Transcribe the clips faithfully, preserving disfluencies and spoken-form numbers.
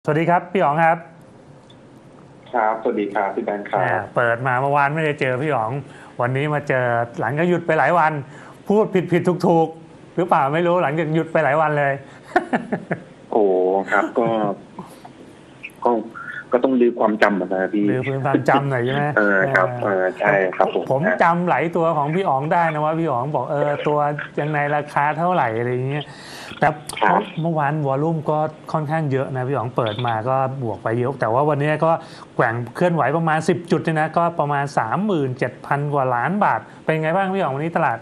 สวัสดีครับพี่อ๋องครับครับสวัสดีครับพี่แบงค์ครับเปิดมาเมื่อวานไม่ได้เจอพี่อ๋องวันนี้มาเจอหลังจากหยุดไปหลายวันพูดผิดผิดถูกถูกหรือเปล่าไม่รู้หลังจากหยุดไปหลายวันเลยโอ้ครับก็ก็ก็ต้องลือความจำนะพี่หรือพื้นความจำหน่อยใช่ไหมเออเอครับอเออใช่ครับผมผมนะจำหลายตัวของพี่อ๋องได้นะว่าพี่อ๋องบอกเออตัวยังในราคาเท่าไหร่อะไรอย่างเงี้ยแต่ครับเมื่อวานวอลลุ่มก็ค่อนข้างเยอะนะพี่อ๋องเปิดมาก็บวกไปเยอะแต่ว่าวันนี้ก็แกว่งเคลื่อนไหวประมาณสิบจุดเนี่ยนะก็ประมาณสามหมื่นเจ็ดพันกว่าล้านบาทเป็นไงบ้างพี่อ๋องวันนี้ตลาด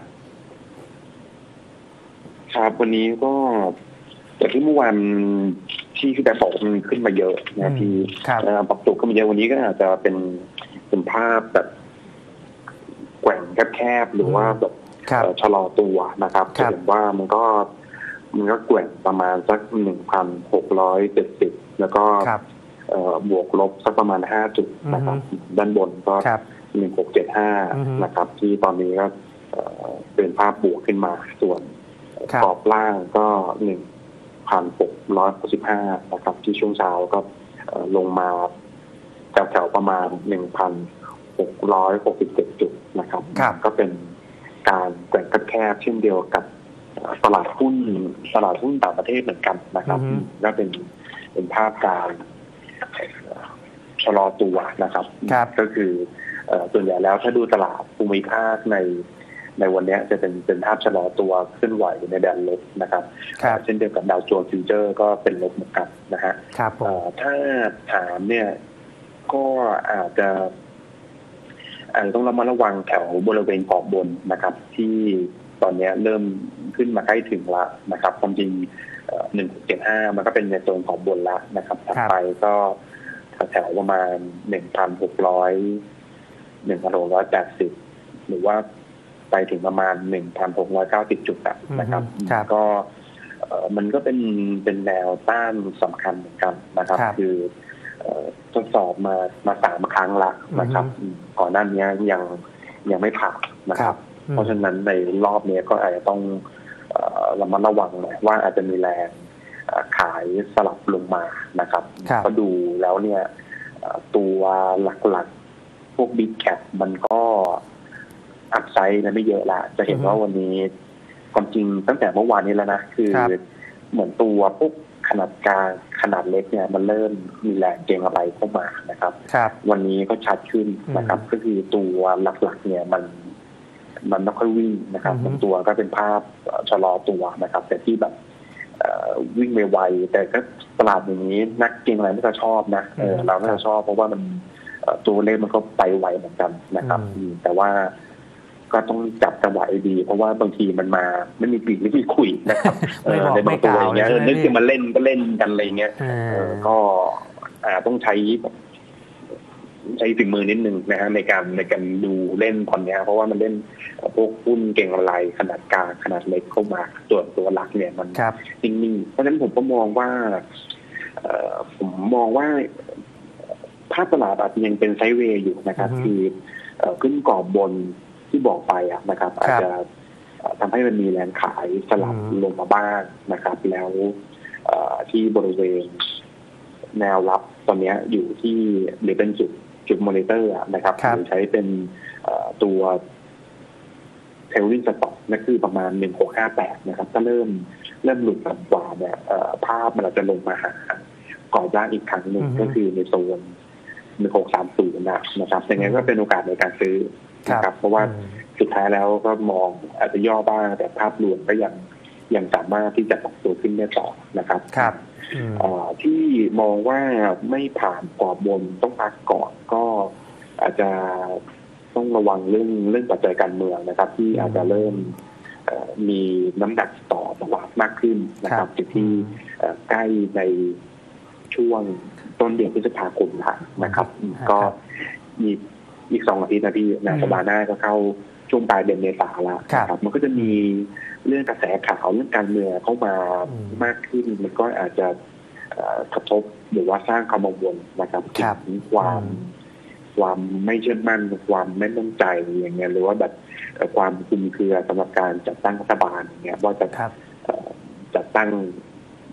ครับวันนี้ก็จากที่เมื่อวานที่พี่แบงค์บอกมันขึ้นมาเยอะนะพี่ครับปรับตัวขึ้นมาเยอะวันนี้ก็อาจจะเป็นเป็นภาพแบบแกว่งแคบๆหรือว่าแบบชะลอตัวนะครับจะเห็นว่ามันก็มันก็แกว่งประมาณสักหนึ่งพันหกร้อยเจ็ดสิบแล้วก็บวกลบสักประมาณห้าจุดนะครับด้านบนก็หนึ่งหกเจ็ดห้านะครับที่ตอนนี้ก็เป็นภาพบวกขึ้นมาส่วนกรอบล่างก็หนึ่งพันหกร้อยสิบห้านะครับที่ช่วงเช้าก็ลงมาแถวๆประมาณหนึ่งพันหกร้อยหกสิบเจ็ดจุดนะครับก็เป็นการแกว่งแคบเช่นเดียวกับตลาดหุ้นตลาดหุ้นต่างประเทศเหมือนกันนะครับก็เป็นเป็นภาพการชะลอตัวนะครับก็คือส่วนใหญ่แล้วถ้าดูตลาดภูมิภาคในในวันนี้จะเป็นเป็นภาพชะลอตัวขึ้นไหวในแดนลบนะครับเช่นเดียวกับดาวโจนส์ฟิวเจอร์ก็เป็นลบเหมือนกันนะฮะถ้าถามเนี่ยก็อาจจะอาจจะต้องระมัดระวังแถวบริเวณกรอบบนนะครับที่ตอนนี้เริ่มขึ้นมาใกล้ถึงละนะครับความจริงหนึ่งเจ็ดห้ามันก็เป็นในโซนของบนละนะครับถัดไปก็แถวประมาณหนึ่งพันหกร้อยหนึ่งพันหกร้อยแปดสิบหรือว่าไปถึงประมาณหนึ่งพันหกร้อยเก้าสิบจุดนะครับก็มันก็เป็นเป็นแนวต้านสำคัญเหมือนกันนะครับคือทดสอบมามาสามครั้งละนะครับก่อนหน้านี้ยังยังไม่ผ่านนะครับเพราะฉะนั้นในรอบนี้ก็อาจจะต้องระมัดระวังหน่อยว่าอาจจะมีแรงขายสลับลงมานะครับก็ดูแล้วเนี่ยตัวหลักๆพวก Big Cap มันก็อัพไซด์นะไม่เยอะละจะเห็นว่าวันนี้ความจริงตั้งแต่เมื่อวานนี้แล้วนะคือเหมือนตัวพวกขนาดกลางขนาดเล็กเนี่ยมันเริ่มมีแรงเก็งอะไรเข้ามานะครับวันนี้ก็ชัดขึ้นนะครับก็คือตัวหลักๆเนี่ยมันมันไม่ค่อยวิ่งนะครับบางตัวก็เป็นภาพชะลอตัวนะครับแต่ที่แบบวิ่งไวๆแต่ก็ตลาดอย่างนี้นักเก็งอะไรไม่ก็ชอบนะเออเราไม่ก็ชอบเพราะว่ามันตัวเลขมันก็ไปไวเหมือนกันนะครับแต่ว่าก็ต้องจับจังหวะดีเพราะว่าบางทีมันมาไม่มีปีกไม่มีคุยนะครับในบางตัวอย่างเงี้ยนึกจะมาเล่นก็เล่นกันอะไรเงี้ยก็ต้องใช้ใช้ฝีมือนิดนึงนะฮะในการในการดูเล่นตอนนี้เพราะว่ามันเล่นพวกหุ้นเก่งอะไรขนาดกลางขนาดเล็กเข้ามาตัวตัวหลักเนี่ยมันนิ่งๆเพราะฉะนั้นผมก็มองว่าผมมองว่าภาพตลาดอาจจะยังเป็นไซด์เวย์อยู่นะครับคือขึ้นกรอบบนที่บอกไปอะนะครับอาจจะทำให้มันมีแรงขายสลับลงมาบ้างนะครับแล้วที่บริเวณแนวรับตอนนี้อยู่ที่หรือเป็นจุดจุดมอนิเตอร์นะครับหรือใช้เป็นตัวเทลลิงสต็อปนั่นคือประมาณหนึ่งหกห้าแปดนะครับถ้าเริ่มเริ่มหลุดต่ำกว่าเนี่ยภาพมันอาจจะลงมาหาก่อร่างอีกครั้งหนึ่งก็คือในโซนหนึ่งหกสามศูนย์นะครับอย่างนั้นก็เป็นโอกาสในการซื้อนะครับเพราะว่าสุดท้ายแล้วก็มองอาจจะย่อบ้างแต่ภาพรวมก็ยังยังสามารถที่จะปรับตัวขึ้นได้ต่อนะครับครับที่มองว่าไม่ผ่านกรอบบนต้องพักก่อนก็อาจจะต้องระวังเรื่องเรื่องปัจจัยการเมืองนะครับที่อาจจะเริ่มมีน้ำหนักต่อตลาดมากขึ้นนะครับที่ใกล้ในช่วงต้นเดือนพฤษภาคมนะครับก็มีอีกสองอาทิตย์นะพี่ในสัปดาห์หน้าก็เข้าช่วงปลายเดือนเมษาแล้วครับมันก็จะมีเรื่องกระแสข่าวเรื่องการเมืองเข้ามามากขึ้นมันก็อาจจะกระทบหรือว่าสร้างความกังวลนะครับถึงความความไม่เชื่อมั่นความไม่มั่นใจอย่างเงี้ยหรือว่าแบบความคลุมเครือสำหรับการจัดตั้งรัฐบาลอย่างเงี้ยว่าจะจัดตั้ง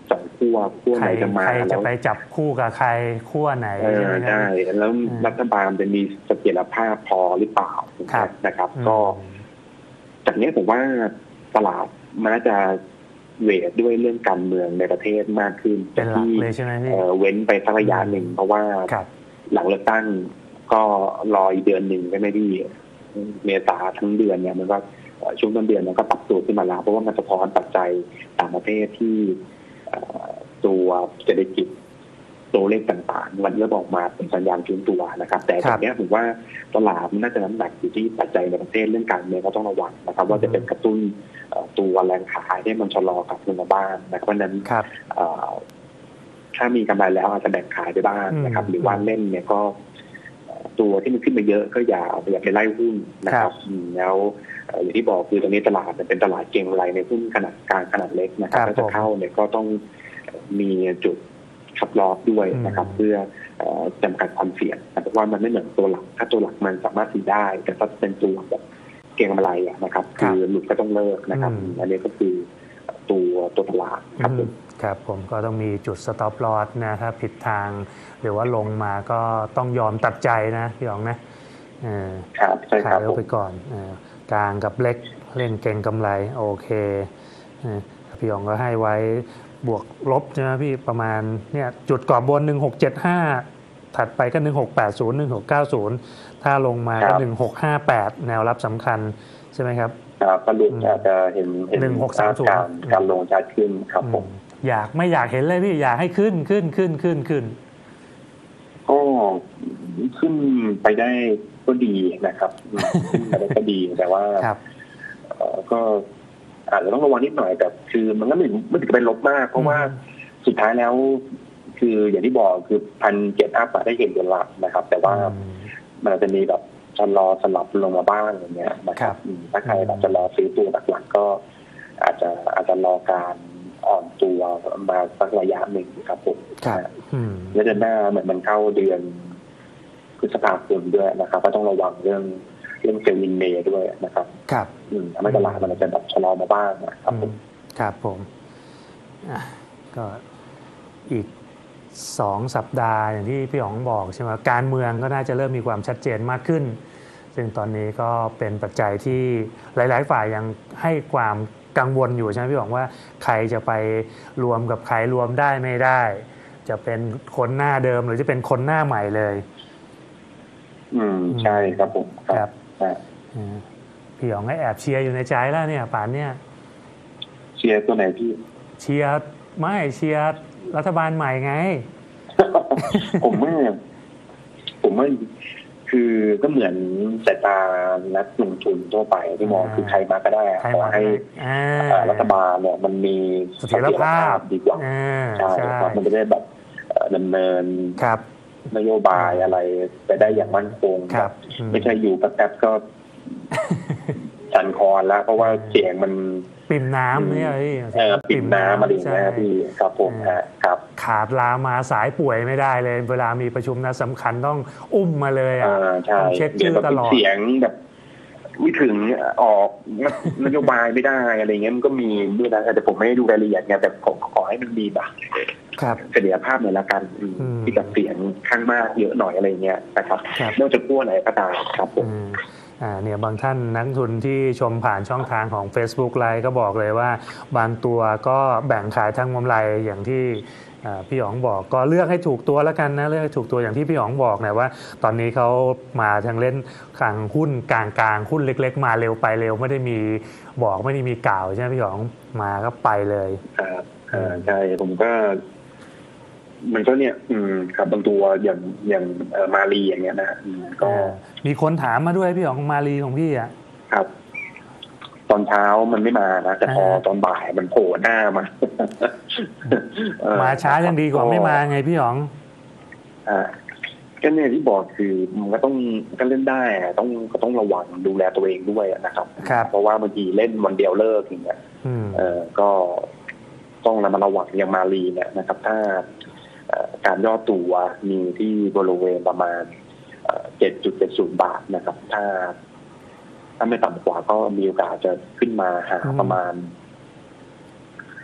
สองขั้วขั้วไหนจะมาใครจะแล้วไปจับคู่กับใครขั้วไหนเอใช่ไหอมครับใช่แล้วรัฐบาลจะมีเสถียรภาพพอหรือเปล่าครับนะครับอืมก็จากนี้ผมว่าตลาดมันน่าจะเวทด้วยเรื่องการเมืองในประเทศมากขึ้นเป็นหลักที่เลยใช่ไหมพี่เอ่อเว้นไปสักระยะหนึ่งเพราะว่าครับหลังเลือกตั้งก็รออีกเดือนหนึ่งก็ไม่ได้เมษาทั้งเดือนเนี่ยมันก็เอ่อช่วงต้นเดือนมันก็ปรับตัวขึ้นมาแล้วเพราะว่ามันสะท้อนปัจจัยต่างประเทศที่เอ่อตัวเศรษฐกิจตัวเลขต่างๆมันเริ่มออกมาเป็นสัญญาณฟื้นตัวนะครับ แต่ครัตรบงนี้ผมว่าตลาดมันน่าจะน้ำหนักอยู่ที่ปัจจัยในประเทศเรื่องการเมืองก็ต้องระวังนะครับ ว่าจะเป็นกระตุ้นเอ่อตัวแรงขายให้มันชะลอกลับลงมาบ้างนะครับเพราะฉะนั้นครับเอ่อถ้ามีกำไรแล้วอาจจะแบ่งขายไปบ้างนะครับอืมหรือว่าเล่นเนี่ยก็เอ่อตัวที่มันขึ้นมาเยอะก็อย่าอย่าไปไล่หุ้นนะครับอืมแล้วเอ่ออย่างที่บอกคือตอนนี้ตลาดมันเป็นตลาดเก็งกำไรในหุ้นขนาดกลางขนาดเล็กนะครับครับถ้าจะเข้าเนี่ยก็ต้องมีจุดขับลอสด้วยนะครับอืมเพื่อเอ่อจำกัดความเสี่ยงแต่ว่ามันไม่เหมือนตัวหลักถ้าตัวหลักมันสามารถซื้อได้แต่ถ้าเป็นตัวแบบเก็งกำไรอะนะครับ คือหลุดก็ต้องเลิกนะครับอืมอันนี้ก็คือตัวตัวตลาดครับผมครับผมก็ต้องมีจุด stop loss นะถ้าผิดทางหรือว่าลงมาก็ต้องยอมตัดใจนะพี่หยองนะเออครับใช่คขารัยบเอาผมไปก่อนเออกลางกับเล็กเล่นเก่งกำไรโอเคเออพี่หยองก็ให้ไว้บวกลบใช่ไหมพี่ประมาณเนี่ยจุดกรอบบนหนึ่งหกเจ็ดห้าถัดไปก็หนึ่งหกแปดศูนย์ หนึ่งหกเก้าศูนย์ถ้าลงมาก็หนึ่งหกห้าแปดแนวรับสำคัญใช่ไหมครับครับสรุปอาจจะเห็นเห็นหนึ่งหกสามศูนย์การการลงชัดขึ้นครับผมอยากไม่อยากเห็นเลยพี่อยากให้ขึ้นขึ้นขึ้นขึ้นขึ้นก็ขึ้นไปได้ก็ดีนะครับอืมขึ้นไปได้ก็ดีแต่ว่าครับเอ่อก็อาจจะต้องระวังนิดหน่อยแต่คือมันก็ไม่ไม่ถึงกับเป็นลบมาก เพราะว่าสุดท้ายแล้ว คืออย่างที่บอกคือพันเจ็ดอัพได้เห็นเดือนละนะครับ แต่ว่าอืมมันอาจจะมีแบบชะลอสลับลงมาบ้างอย่างเงี้ยนะคครัรับบ อืมถ้าใครแบบจะรอซื้อตัวหลักๆก็ อาจจะอาจจะรอการอ่อนตัวมาสักระยะหนึ่งครับผมครับนะอืมแล้วเดือนหน้าเหมือนมันเข้าเดือนพฤษภาคมด้วยนะครับก็ต้องระวังเรื่องเรื่องเซลล์อินเมย์ด้วยนะครับครับอืมทำให้ตลาดมันอาจจะแบบชะลอมาบ้างนะครับผมครับผมอ่ะก็อีกสองสัปดาห์อย่างที่พี่อ๋องบอกใช่ไหมการเมืองก็น่าจะเริ่มมีความชัดเจนมากขึ้น ซึ่งตอนนี้ก็เป็นปัจจัยที่หลาย ๆ ฝ่ายยังให้ความกังวลอยู่ใช่ไหมพี่อ๋องว่าใครจะไปรวมกับใครรวมได้ไม่ได้ จะเป็นคนหน้าเดิมหรือจะเป็นคนหน้าใหม่เลยอืมใช่ครับผมครับใช่อืมพี่อ๋องก็แอบเชียร์อยู่ในใจแล้วเนี่ยป่านเนี่ยเชียร์ตัวไหนพี่เชียร์ไม่เชียร์รัฐบาลใหม่ไงผมว่าผมว่าคือก็เหมือนสายตานักลงทุนทั่วไปที่มองอ่าคือใครมาก็ได้อะใครขอมาให้อ่าเอ่อรัฐบาลเนี่ยมันมีเสถียรภาพดีกว่าอ่าใช่ใช่ครับมันจะได้แบบเอ่อดำเนินครับนโยบายอะไรไปได้อย่างมั่นคงครับแบบอืมไม่ใช่อยู่แป๊บๆก็ สั่นคลอนแล้ว เพราะว่าเสียงมันปิ่มน้ำเนี่ยพี่เอ่อปิ่มน้ำอะไรอย่างเงี้ยใช่พี่ครับผมฮะครับขาดลามาสายป่วยไม่ได้เลย เวลามีประชุมนัดสำคัญต้องอุ้มมาเลยเออ่ะอใช่ต้องเช็คเดี๋ยชื่วอแบบตลอดเสียงแบบไม่ถึงออกนโยบายไม่ได้อะไรเงี้ยมันก็มีด้วยนะแต่ผมไม่ได้ดูรายละเอียดไงแต่ผมขอให้มันมีแบบครับเสถียรภาพหน่อยละกันอืมอืมที่กับเสียงข้างมากเยอะหน่อยอะไรเงี้ยนะครับครับไม่ว่าจะขั้วไหนก็ตามครับผมอืมอ่าเนี่ยบางท่านนักทุนที่ชมผ่านช่องทางของ Facebook ไลฟ์ก็บอกเลยว่า บางตัวก็แบ่งขายทางกำไรอย่างที่อ่าพี่อ๋องบอกก็เลือกให้ถูกตัวแล้วกันนะเลือกให้ถูกตัวอย่างที่พี่อ๋องบอกนะว่าตอนนี้เขามาทางเล่นกลางหุ้นกลางกลางหุ้นเล็ก ๆ มาเร็วไปเร็วไม่ได้มีบอกไม่ได้มีกล่าวใช่ไหมพี่อ๋องมาก็ไปเลยครับอ่าใช่ผมก็ มันก็เนี่ย อืมครับบางตัวอย่างอย่างเอ่อมาลีอย่างเงี้ยนะอืมก็มีคนถามมาด้วยพี่อ๋องมาลีของพี่อ่ะครับ ตอนเช้ามันไม่มานะแต่พออ่าตอนบ่ายมันโผล่หน้ามาเออมาช้ายังดีกว่าไม่มาไงพี่อ๋องอ่าก็เนี่ยที่บอกคือมันก็ต้องก็เล่นได้อะต้องก็ต้องระวังดูแลตัวเองด้วยนะครับครับเพราะว่าบางทีเล่นวันเดียวเลิกอย่างเงี้ยอืมเออก็ต้องระมัดระวังอย่างมาลีเนี่ยนะครับ ถ้าเอ่อการย่อตัวมีที่บริเวณประมาณเจ็ดจุดเจ็ดศูนย์บาทนะครับ ถ้า ถ้าไม่ต่ำกว่าก็มีโอกาสจะขึ้นมาหาอืมประมาณ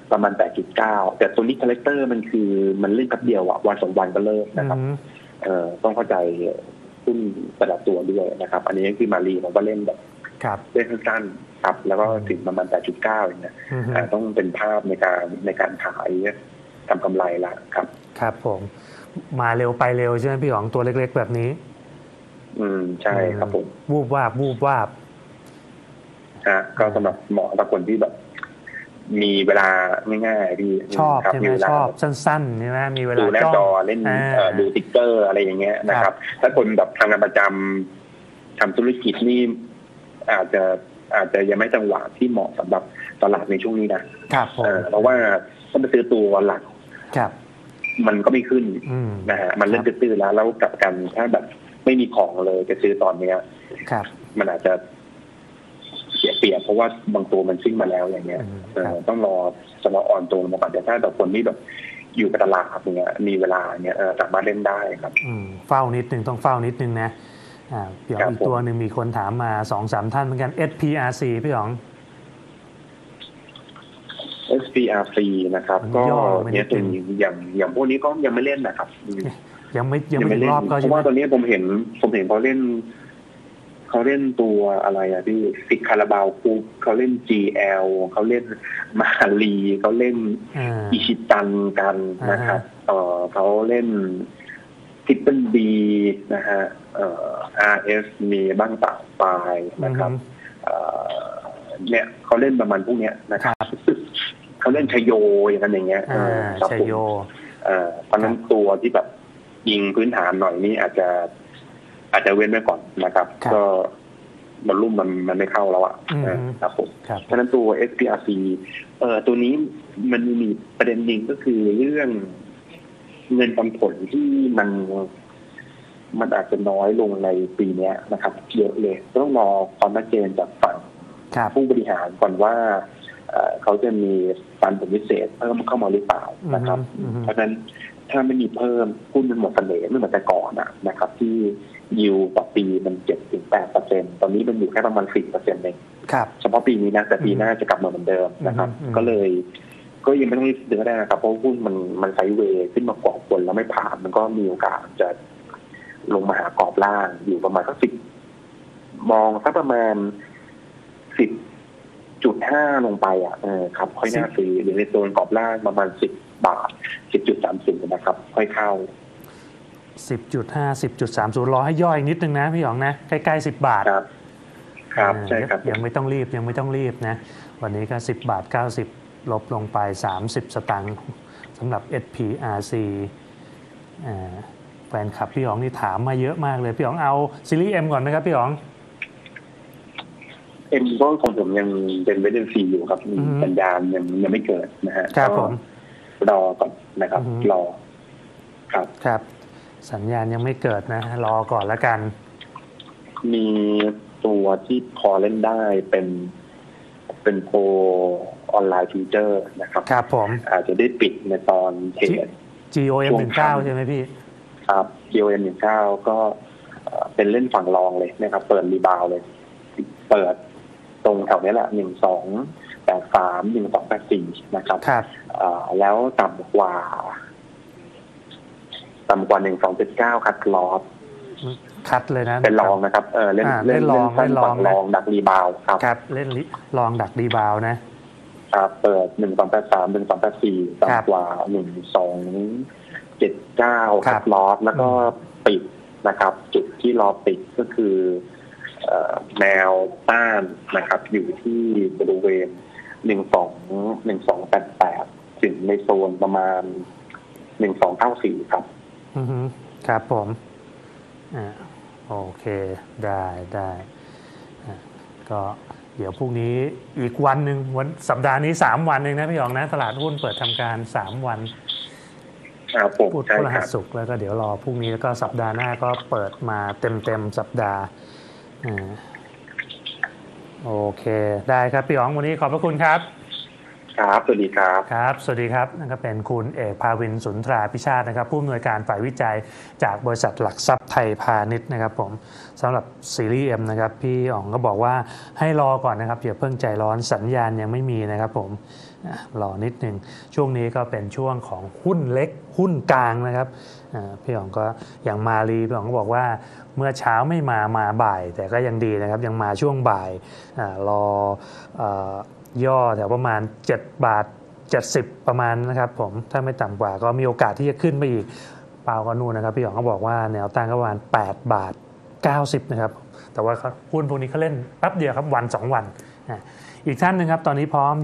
ประมาณ แปดจุดเก้า แต่ตัวนี้คาแรคเตอร์มันคือมันเล่นแป๊บเดียวอะวันสองวันก็เลิกนะครับเอ่อต้องเข้าใจหุ้นแต่ละตัวด้วยนะครับอันนี้คือมารีมันก็เล่นแบบเล่นสั้นๆครับแล้วก็ถึงประมาณ แปดจุดเก้า อย่างเงี้ยต้องเป็นภาพในการในการขายทำกำไรละครับครับผมมาเร็วไปเร็วใช่ไหมพี่อ๋องตัวเล็กๆแบบนี้อืมใช่ครับผมวูบวาบวูบวาบฮะก็สำหรับเหมาะกับคนที่แบบมีเวลาง่ายๆที่ชอบใช่ไหมชอบสั้นๆใช่ไหมมีเวลาดูหน้าจอเล่นดูติ๊กเกอร์อะไรอย่างเงี้ยนะครับถ้าคนแบบทำงานประจำทำธุรกิจนี่อาจจะอาจจะยังไม่จังหวะที่เหมาะสำหรับตลาดในช่วงนี้นะครับเพราะว่าถ้าไปซื้อตัวหลักมันก็ไม่ขึ้นนะฮะมันเล่นตื้อๆแล้วแล้วกลับกันถ้าแบบไม่มีของเลยจะซื้อตอนเนี้ยมันอาจจะเสียเปรียบเพราะว่าบางตัวมันซิ่งมาแล้วอย่างเงี้ยต้องรอจะรออ่อนตัวมาก่อนแต่ถ้าแบบคนที่แบบอยู่กับตลาดอย่างเงี้ยมีเวลาเงี้ยสามารถเล่นได้ครับเฝ้านิดนึงต้องเฝ้านิดนึงนะพี่อ๋องอีกตัวหนึ่งมีคนถามมา สองสาม ท่านเหมือนกัน เอส พี อาร์ ซี พี่อ๋องเอส พี อาร์ ซี นะครับก็เนี่ยเป็นอย่างอย่างพวกนี้ก็ยังไม่เล่นนะครับยังไม่ยังไม่เล่นเพราะว่าตอนนี้ผมเห็นผมเห็นเขาเล่นเขาเล่นตัวอะไรอะที่ซิกคาราบาวคูเขาเล่น จี แอล เขาเล่นมาลีเขาเล่นอิชิตันกันนะครับเออเขาเล่นทิปเปิลบีนะฮะเอ่อ อาร์ เอส มีบ้างต่างปลายนะครับเอ่อเนี่ยเขาเล่นประมาณพวกเนี้ยนะครับเขาเล่นชโยอย่างนั้นอย่างเงี้ยชโยเพราะนั้นตัวที่แบบยิงพื้นฐานหน่อยนี้อาจจะอาจจะเว้นไว้ก่อนนะครับก็บอลลุ่มมันมันไม่เข้าแล้วอ่ะครับผมเพราะนั้นตัว เอส พี อาร์ ซี เอ่อตัวนี้มันมีประเด็นหนึ่งก็คือเรื่องเงินปันผลที่มันมันอาจจะน้อยลงในปีนี้นะครับเยอะเลยต้องรอความชัดเจนจากฝั่งผู้บริหารก่อนว่าเขาจะมีปันผลพิเศษเพิ่มเข้ามาหรือเปล่านะครับเพราะฉะนั้นถ้าไม่มีเพิ่มหุ้นมันหมดเสน่ห์ไม่เหมือนแต่ก่อนนะครับที่ยิวต่อปีมัน เจ็ดถึงแปดเปอร์เซ็นต์ ตอนนี้มันอยู่แค่ประมาณ สิบเปอร์เซ็นต์ เองเฉพาะปีนี้นะแต่ปีหน้าจะกลับมาเหมือนเดิมนะครับก็เลยก็ยังไม่ต้องรีบซื้อได้นะครับเพราะหุ้นมันมันไซด์เวย์ขึ้นมากว่าคนแล้วไม่ผ่านมันก็มีโอกาสจะลงมาหากรอบล่างอยู่ประมาณสักสิบมองสักประมาณสิบจุดห้าลงไปอ่ะเออครับค่อยน่าซื้อหรือในโซนกรอบล่างประมาณสิบบาทสิบจุดสามสิบนะครับค่อยเข้าสิบจุดห้าสิบจุดสามศูนย์รอให้ย่อยนิดนึงนะพี่หยองนะใกล้ๆสิบบาทครับครับใช่ครับยังไม่ต้องรีบยังไม่ต้องรีบนะวันนี้ก็สิบบาทเก้าสิบลบลงไปสามสิบสตางค์สำหรับ เอส พี อาร์ ซี อ่าแฟนคลับพี่หยองนี่ถามมาเยอะมากเลยพี่หยองเอาซีรีส์ M ก่อนไหมครับพี่หยองเอ็มก็ของผมยังเป็นเวทเดนซีอยู่ครับสัญญาณยังยังไม่เกิดนะฮะครับผมรอก่อนนะครับรอครับครับสัญญาณยังไม่เกิดนะรอก่อนแล้วกันมีตัวที่พอเล่นได้เป็นเป็นโพออนไลน์ฟิวเจอร์นะครับครับผมอาจจะได้ปิดในตอนเทรดจี โอ เอ็ม หนึ่งสิบเก้าใช่ไหมพี่ครับ จี โอ เอ็ม หนึ่งสิบเก้าก็เป็นเล่นฝั่งรองเลยนะครับเปิดรีบาวเลยเปิดตรงแถวนี้แหละหนึ่งสองแปดสามหนึ่งสองแปดสี่นะครับแล้วต่ำกว่าต่ำกว่าหนึ่งสองเจ็ดเก้าคัดลอสคัดเลยนะเป็นรองนะครับเออเล่นเล่นลองเล่นลองลองดักรีบาวครับครับเล่นลองดักรีบาวนะครับเปิดหนึ่งสองแปดสามหนึ่งสองแปดสี่ต่ำกว่าหนึ่งสองเจ็ดเก้าคัดลอสแล้วก็ปิดนะครับจุดที่รอปิดก็คือแนวต้านนะครับอยู่ที่บริเวณหนึ่งสองหนึ่งสองแปดแปดถึงในโซนประมาณหนึ่งสองเก้าสี่ครับอือฮึครับผมอ่าโอเคได้ได้ก็เดี๋ยวพรุ่งนี้อีกวันหนึ่งวันสัปดาห์นี้สามวันเองนะพี่หยองนะตลาดหุ้นเปิดทำการสามวันพุธพฤหัสศุกร์แล้วก็เดี๋ยวรอพรุ่งนี้แล้วก็สัปดาห์หน้าก็เปิดมาเต็มเต็มสัปดาห์โอเคได้ครับพี่อ๋องวันนี้ขอบพระคุณครับครับสวัสดีครับครับสวัสดีครับนั่นก็เป็นคุณเอกภาวินสุนทราพิชาตินะครับผู้อำนวยการฝ่ายวิจัยจากบริษัทหลักทรัพย์ไทยพาณิชย์นะครับผมสำหรับซีรีส์ M นะครับพี่อ๋องก็บอกว่าให้รอก่อนนะครับอย่าเพิ่งใจร้อนสัญญาณยังไม่มีนะครับผมอ่ะรอนิดนึงช่วงนี้ก็เป็นช่วงของหุ้นเล็กหุ้นกลางนะครับอ่าพี่อ๋องก็อย่างมาลีพี่อ๋องก็บอกว่าเมื่อเช้าไม่มามาบ่ายแต่ก็ยังดีนะครับยังมาช่วงบ่ายอารอย่อแถวประมาณเจ็ดบาทเจ็ดสิบประมาณนะครับผมถ้าไม่ต่ำกว่าก็มีโอกาสที่จะขึ้นไปอีกเปล่าก็นู่นนะครับพี่อ๋องก็บอกว่าแนวต้านก็ประมาณแปดบาทเก้าสิบนะครับแต่ว่าหุ้นพวกนี้เขาเล่นแป๊บเดียวครับวันสองวันอ่ะอีกท่านหนึ่งครับตอนนี้พร้อม